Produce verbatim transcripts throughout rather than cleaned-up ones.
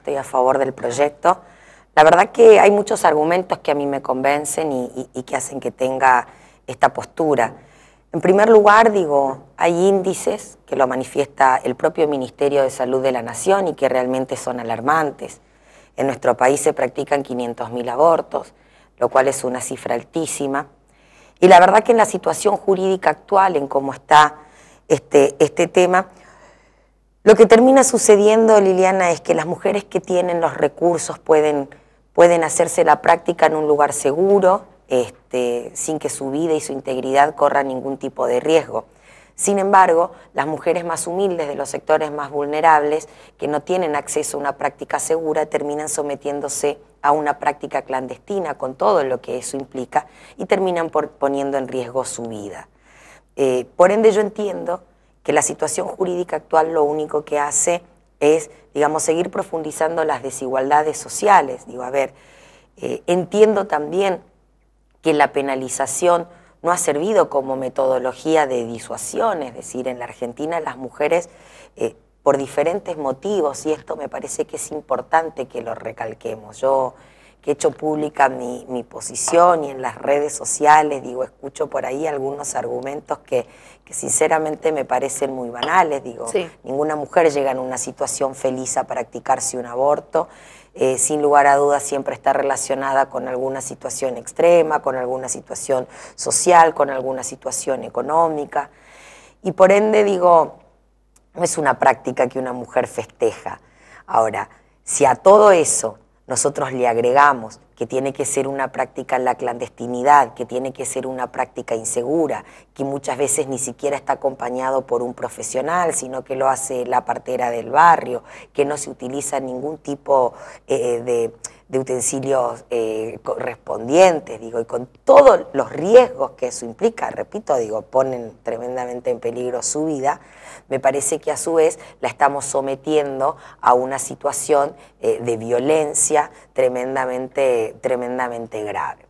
estoy a favor del proyecto. La verdad que hay muchos argumentos que a mí me convencen y, y, y que hacen que tenga esta postura. En primer lugar, digo, hay índices que lo manifiesta el propio Ministerio de Salud de la Nación y que realmente son alarmantes. En nuestro país se practican quinientos mil abortos, lo cual es una cifra altísima. Y la verdad que en la situación jurídica actual, en cómo está este, este tema, lo que termina sucediendo, Liliana, es que las mujeres que tienen los recursos pueden, pueden hacerse la práctica en un lugar seguro, este, sin que su vida y su integridad corran ningún tipo de riesgo. Sin embargo, las mujeres más humildes de los sectores más vulnerables, que no tienen acceso a una práctica segura, terminan sometiéndose a una práctica clandestina con todo lo que eso implica y terminan por, poniendo en riesgo su vida. Eh, por ende, yo entiendo que la situación jurídica actual lo único que hace es, digamos, seguir profundizando las desigualdades sociales. Digo, a ver, eh, entiendo también que la penalización no ha servido como metodología de disuasión, es decir, en la Argentina las mujeres, eh, por diferentes motivos, y esto me parece que es importante que lo recalquemos. Yo, que he hecho pública mi, mi posición y en las redes sociales, digo, escucho por ahí algunos argumentos que, que sinceramente me parecen muy banales. Digo, sí. Ninguna mujer llega en una situación feliz a practicarse un aborto. Eh, sin lugar a dudas siempre está relacionada con alguna situación extrema, con alguna situación social, con alguna situación económica. Y por ende, digo, no es una práctica que una mujer festeja. Ahora, si a todo eso nosotros le agregamos que tiene que ser una práctica en la clandestinidad, que tiene que ser una práctica insegura, que muchas veces ni siquiera está acompañado por un profesional, sino que lo hace la partera del barrio, que no se utiliza ningún tipo eh, de, de utensilios eh, correspondientes, digo, y con todos los riesgos que eso implica, repito, digo, ponen tremendamente en peligro su vida. Me parece que a su vez la estamos sometiendo a una situación eh, de violencia tremendamente, tremendamente grave.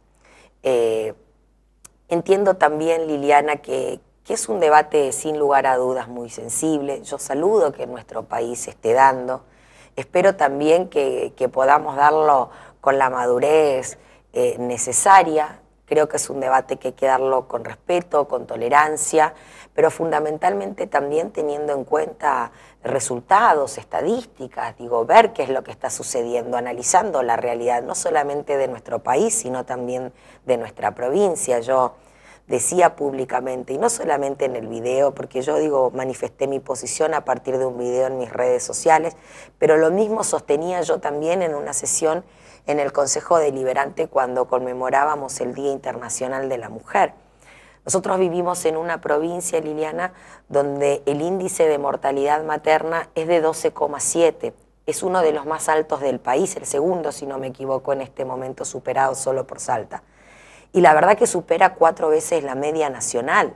Eh, entiendo también, Liliana, que, que es un debate sin lugar a dudas muy sensible. Yo saludo que en nuestro país se esté dando. Espero también que, que podamos darlo con la madurez eh, necesaria. Creo que es un debate que hay que darlo con respeto, con tolerancia, pero fundamentalmente también teniendo en cuenta resultados, estadísticas, digo, ver qué es lo que está sucediendo, analizando la realidad, no solamente de nuestro país, sino también de nuestra provincia. Yo decía públicamente, y no solamente en el video, porque yo digo, manifesté mi posición a partir de un video en mis redes sociales, pero lo mismo sostenía yo también en una sesión en el Consejo Deliberante cuando conmemorábamos el Día Internacional de la Mujer. Nosotros vivimos en una provincia, Liliana, donde el índice de mortalidad materna es de doce coma siete. Es uno de los más altos del país, el segundo, si no me equivoco, en este momento, superado solo por Salta. Y la verdad que supera cuatro veces la media nacional.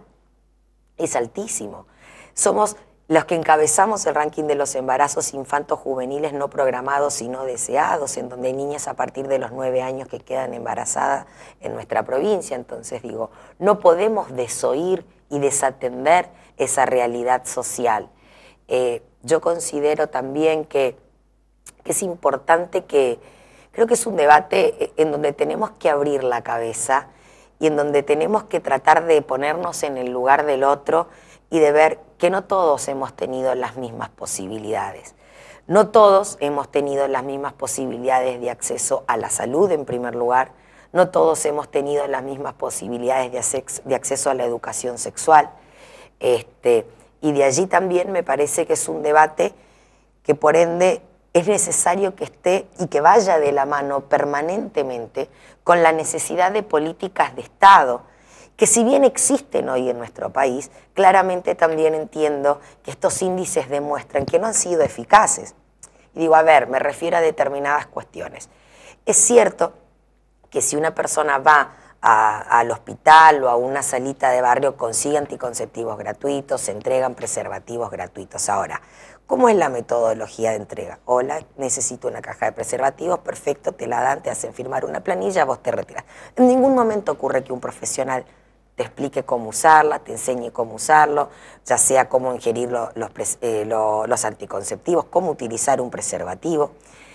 Es altísimo. Somos los que encabezamos el ranking de los embarazos infantos juveniles no programados y no deseados, en donde hay niñas a partir de los nueve años que quedan embarazadas en nuestra provincia. Entonces digo, no podemos desoír y desatender esa realidad social. Eh, yo considero también que, que es importante que, creo que es un debate en donde tenemos que abrir la cabeza y en donde tenemos que tratar de ponernos en el lugar del otro y de ver que no todos hemos tenido las mismas posibilidades. No todos hemos tenido las mismas posibilidades de acceso a la salud, en primer lugar. No todos hemos tenido las mismas posibilidades de acceso, de acceso a la educación sexual. Este, y de allí también me parece que es un debate que por ende es necesario que esté y que vaya de la mano permanentemente con la necesidad de políticas de Estado, que si bien existen hoy en nuestro país, claramente también entiendo que estos índices demuestran que no han sido eficaces. Y digo, a ver, me refiero a determinadas cuestiones. Es cierto que si una persona va a, al hospital o a una salita de barrio, consigue anticonceptivos gratuitos, se entregan preservativos gratuitos. Ahora, ¿cómo es la metodología de entrega? Hola, necesito una caja de preservativos, perfecto, te la dan, te hacen firmar una planilla, vos te retiras. En ningún momento ocurre que un profesional te explique cómo usarla, te enseñe cómo usarlo, ya sea cómo ingerir lo, los, eh, lo, los anticonceptivos, cómo utilizar un preservativo.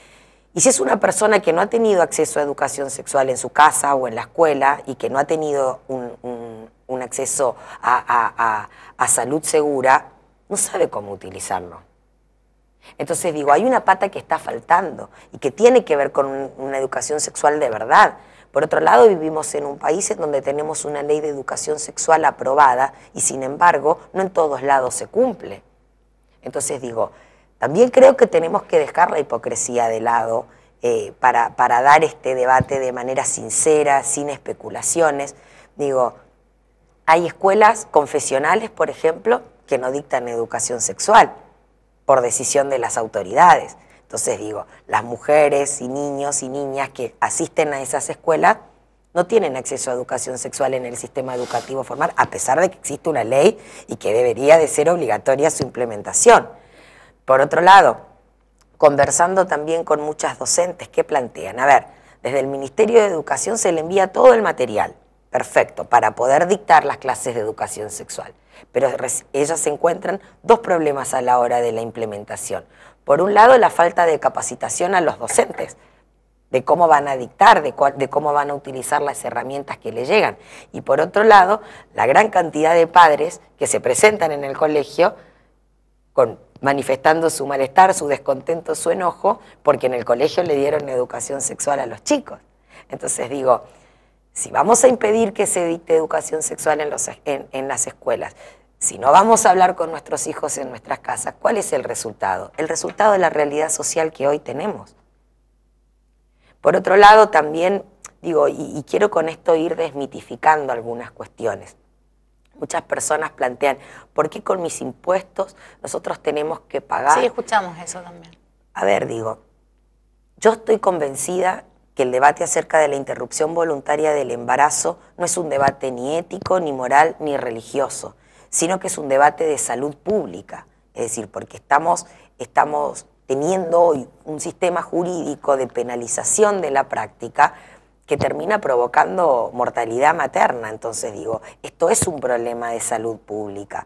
Y si es una persona que no ha tenido acceso a educación sexual en su casa o en la escuela y que no ha tenido un, un, un acceso a, a, a, a salud segura, no sabe cómo utilizarlo. Entonces digo, hay una pata que está faltando y que tiene que ver con un, una educación sexual de verdad. Por otro lado, vivimos en un país en donde tenemos una ley de educación sexual aprobada y sin embargo no en todos lados se cumple. Entonces digo, también creo que tenemos que dejar la hipocresía de lado eh, para, para dar este debate de manera sincera, sin especulaciones. Digo, hay escuelas confesionales, por ejemplo, que no dictan educación sexual por decisión de las autoridades. Entonces digo, las mujeres y niños y niñas que asisten a esas escuelas no tienen acceso a educación sexual en el sistema educativo formal, a pesar de que existe una ley y que debería de ser obligatoria su implementación. Por otro lado, conversando también con muchas docentes que plantean, a ver, desde el Ministerio de Educación se le envía todo el material, perfecto, para poder dictar las clases de educación sexual. Pero ellas se encuentran dos problemas a la hora de la implementación. Por un lado, la falta de capacitación a los docentes, de cómo van a dictar, de, cuál, de cómo van a utilizar las herramientas que les llegan. Y por otro lado, la gran cantidad de padres que se presentan en el colegio con, manifestando su malestar, su descontento, su enojo, porque en el colegio le dieron educación sexual a los chicos. Entonces digo, si vamos a impedir que se dicte educación sexual en, los, en, en las escuelas, si no vamos a hablar con nuestros hijos en nuestras casas, ¿cuál es el resultado? El resultado de la realidad social que hoy tenemos. Por otro lado, también, digo, y, y quiero con esto ir desmitificando algunas cuestiones. Muchas personas plantean, ¿por qué con mis impuestos nosotros tenemos que pagar? Sí, escuchamos eso también. A ver, digo, yo estoy convencida que el debate acerca de la interrupción voluntaria del embarazo no es un debate ni ético, ni moral, ni religioso, sino que es un debate de salud pública. Es decir, porque estamos, estamos teniendo hoy un sistema jurídico de penalización de la práctica que termina provocando mortalidad materna. Entonces digo, esto es un problema de salud pública.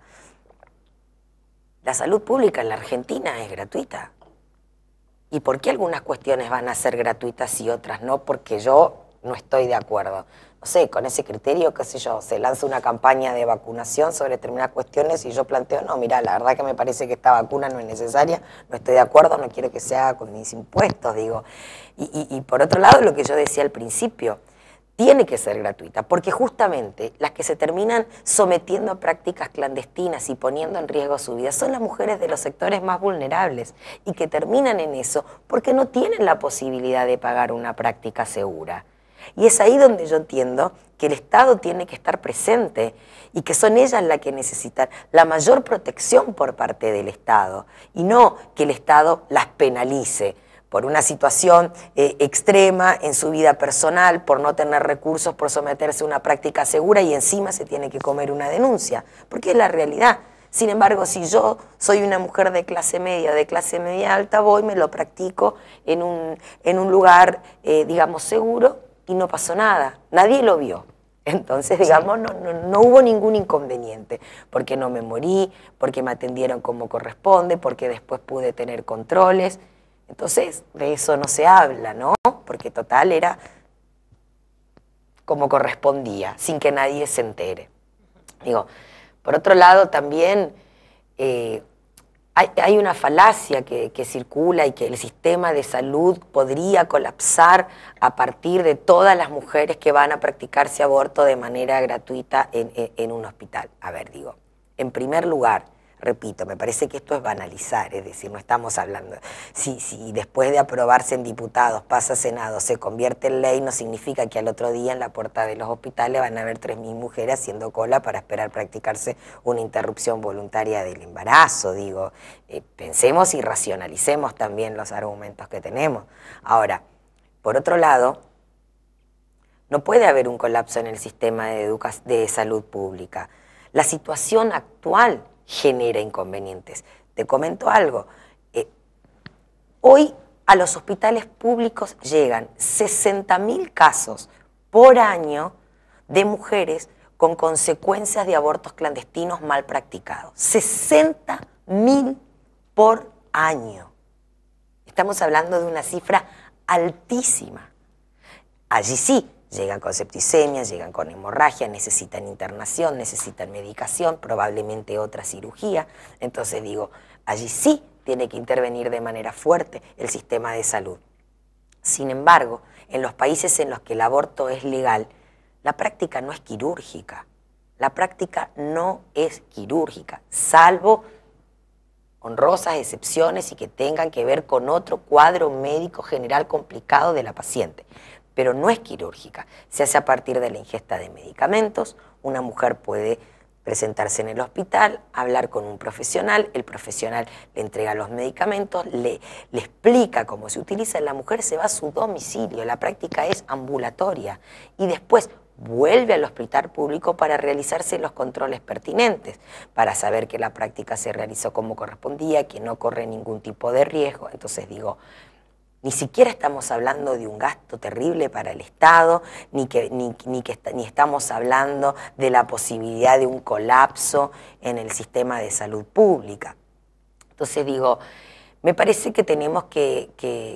La salud pública en la Argentina es gratuita. ¿Y por qué algunas cuestiones van a ser gratuitas y otras no? Porque yo no estoy de acuerdo. No sé, con ese criterio, qué sé yo, se lanza una campaña de vacunación sobre determinadas cuestiones y yo planteo, no, mira, la verdad que me parece que esta vacuna no es necesaria, no estoy de acuerdo, no quiero que se haga con mis impuestos, digo. Y, y, y por otro lado, lo que yo decía al principio, tiene que ser gratuita, porque justamente las que se terminan sometiendo a prácticas clandestinas y poniendo en riesgo su vida son las mujeres de los sectores más vulnerables y que terminan en eso porque no tienen la posibilidad de pagar una práctica segura. Y es ahí donde yo entiendo que el Estado tiene que estar presente y que son ellas las que necesitan la mayor protección por parte del Estado y no que el Estado las penalice por una situación eh, extrema en su vida personal, por no tener recursos, por someterse a una práctica segura y encima se tiene que comer una denuncia, porque es la realidad. Sin embargo, si yo soy una mujer de clase media, de clase media alta, voy, me lo practico en un, en un lugar, eh, digamos, seguro y no pasó nada, nadie lo vio. Entonces, digamos, no, no, no hubo ningún inconveniente, porque no me morí, porque me atendieron como corresponde, porque después pude tener controles. Entonces, de eso no se habla, ¿no? Porque total era como correspondía, sin que nadie se entere. Digo, por otro lado también eh, hay, hay una falacia que, que circula y que el sistema de salud podría colapsar a partir de todas las mujeres que van a practicarse aborto de manera gratuita en, en, en un hospital. A ver, digo, en primer lugar, repito, me parece que esto es banalizar, es decir, no estamos hablando, si, si después de aprobarse en diputados, pasa a Senado, se convierte en ley, no significa que al otro día en la puerta de los hospitales van a haber tres mil mujeres haciendo cola para esperar practicarse una interrupción voluntaria del embarazo, digo, eh, pensemos y racionalicemos también los argumentos que tenemos. Ahora, por otro lado, no puede haber un colapso en el sistema de, educa- de salud pública. La situación actual genera inconvenientes. Te comento algo, eh, hoy a los hospitales públicos llegan sesenta mil casos por año de mujeres con consecuencias de abortos clandestinos mal practicados. sesenta mil por año. Estamos hablando de una cifra altísima. Allí sí, llegan con septicemia, llegan con hemorragia, necesitan internación, necesitan medicación, probablemente otra cirugía. Entonces digo, allí sí tiene que intervenir de manera fuerte el sistema de salud. Sin embargo, en los países en los que el aborto es legal, la práctica no es quirúrgica. La práctica no es quirúrgica, salvo honrosas excepciones y que tengan que ver con otro cuadro médico general complicado de la paciente. Pero no es quirúrgica, se hace a partir de la ingesta de medicamentos. Una mujer puede presentarse en el hospital, hablar con un profesional, el profesional le entrega los medicamentos, le, le explica cómo se utiliza, la mujer se va a su domicilio, la práctica es ambulatoria y después vuelve al hospital público para realizarse los controles pertinentes, para saber que la práctica se realizó como correspondía, que no corre ningún tipo de riesgo. Entonces digo, ni siquiera estamos hablando de un gasto terrible para el Estado, ni, que, ni, ni, que, ni estamos hablando de la posibilidad de un colapso en el sistema de salud pública. Entonces digo, me parece que tenemos que, que,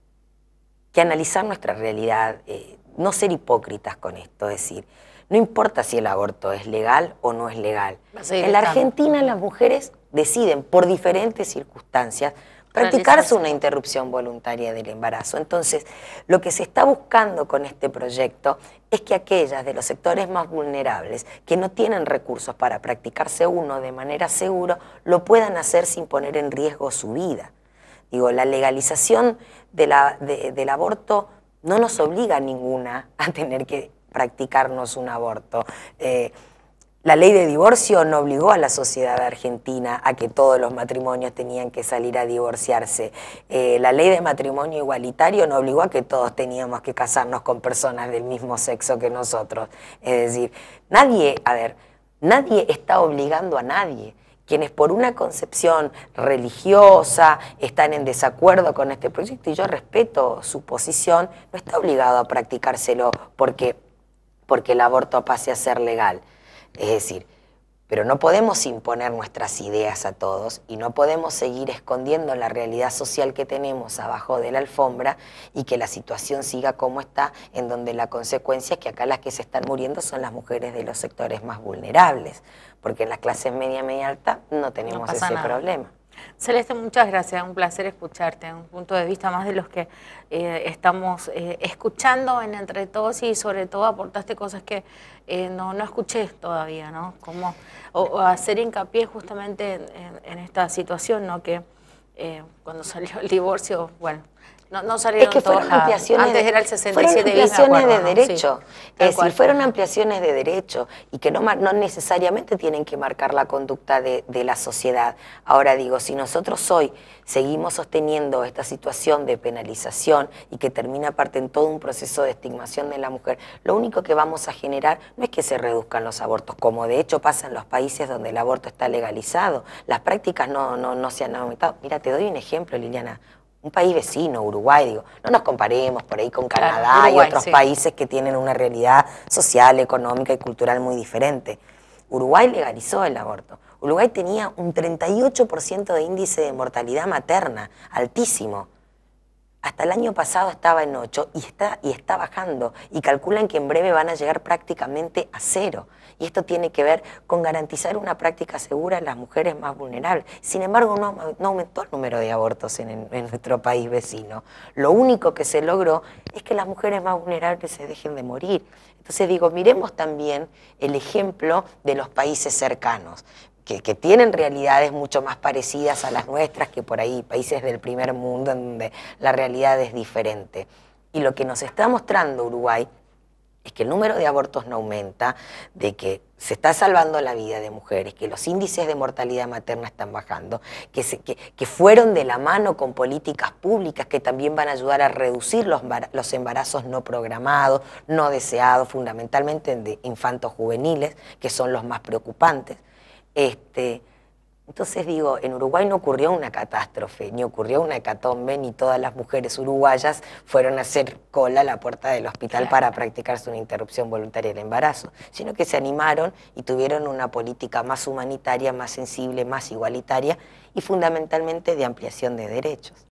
que analizar nuestra realidad, eh, no ser hipócritas con esto, es decir, no importa si el aborto es legal o no es legal. En la Argentina las mujeres deciden por diferentes circunstancias practicarse una interrupción voluntaria del embarazo. Entonces, lo que se está buscando con este proyecto es que aquellas de los sectores más vulnerables que no tienen recursos para practicarse uno de manera segura, lo puedan hacer sin poner en riesgo su vida. Digo, la legalización de la, de, del aborto no nos obliga a ninguna a tener que practicarnos un aborto. Eh, La ley de divorcio no obligó a la sociedad argentina a que todos los matrimonios tenían que salir a divorciarse. Eh, la ley de matrimonio igualitario no obligó a que todos teníamos que casarnos con personas del mismo sexo que nosotros. Es decir, nadie, a ver, nadie está obligando a nadie. Quienes por una concepción religiosa están en desacuerdo con este proyecto, y yo respeto su posición, no está obligado a practicárselo porque, porque el aborto pase a ser legal. Es decir, pero no podemos imponer nuestras ideas a todos y no podemos seguir escondiendo la realidad social que tenemos abajo de la alfombra y que la situación siga como está, en donde la consecuencia es que acá las que se están muriendo son las mujeres de los sectores más vulnerables, porque en las clases media, media alta no tenemos no ese nada. problema. Celeste, muchas gracias, un placer escucharte, un punto de vista más de los que eh, estamos eh, escuchando en Entre Todos y sobre todo aportaste cosas que eh, no, no escuché todavía, ¿no? Como, o, o hacer hincapié justamente en, en, en esta situación, ¿no? Que eh, cuando salió el divorcio, bueno, no, no salieron es que fueron todos a, ampliaciones antes de, era el sesenta y siete fueron ampliaciones bis, me acuerdo, de ¿no? derecho, Sí, es decir, cual. fueron ampliaciones de derecho y que no, no necesariamente tienen que marcar la conducta de, de la sociedad. Ahora digo, si nosotros hoy seguimos sosteniendo esta situación de penalización y que termina aparte en todo un proceso de estigmación de la mujer, lo único que vamos a generar no es que se reduzcan los abortos, como de hecho pasa en los países donde el aborto está legalizado. Las prácticas no, no, no se han aumentado. Mira, te doy un ejemplo, Liliana. Un país vecino, Uruguay, digo, no nos comparemos por ahí con Canadá, claro, Uruguay, y otros sí. países que tienen una realidad social, económica y cultural muy diferente. Uruguay legalizó el aborto. Uruguay tenía un treinta y ocho por ciento de índice de mortalidad materna, altísimo. Hasta el año pasado estaba en ocho y está, y está bajando. Y calculan que en breve van a llegar prácticamente a cero. Y esto tiene que ver con garantizar una práctica segura en las mujeres más vulnerables. Sin embargo, no, no aumentó el número de abortos en, en, en nuestro país vecino. Lo único que se logró es que las mujeres más vulnerables se dejen de morir. Entonces digo, miremos también el ejemplo de los países cercanos. Que, que tienen realidades mucho más parecidas a las nuestras que por ahí países del primer mundo en donde la realidad es diferente. Y lo que nos está mostrando Uruguay es que el número de abortos no aumenta, de que se está salvando la vida de mujeres, que los índices de mortalidad materna están bajando, que, se, que, que fueron de la mano con políticas públicas que también van a ayudar a reducir los, los embarazos no programados, no deseados, fundamentalmente de infantos juveniles, que son los más preocupantes. Este, entonces digo, en Uruguay no ocurrió una catástrofe, ni ocurrió una hecatombe, ni todas las mujeres uruguayas fueron a hacer cola a la puerta del hospital claro. para practicarse una interrupción voluntaria del embarazo, sino que se animaron y tuvieron una política más humanitaria, más sensible, más igualitaria y fundamentalmente de ampliación de derechos.